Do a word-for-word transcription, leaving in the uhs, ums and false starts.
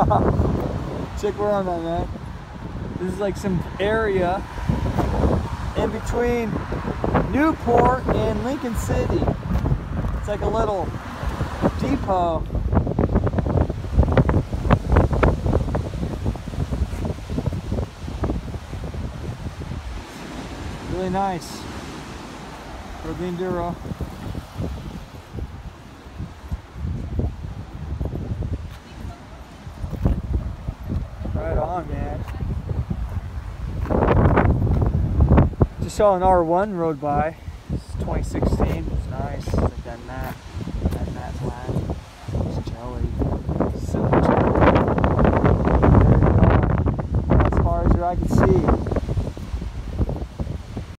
Check where I'm at, man. This is like some area in between Newport and Lincoln City. It's like a little depot. Really nice for the enduro. Right on, man. Just saw an R one rode by. It's twenty sixteen. It's nice. It's like that matte, that matte flat. It's jelly. Super jelly. There you go. As far as I can see.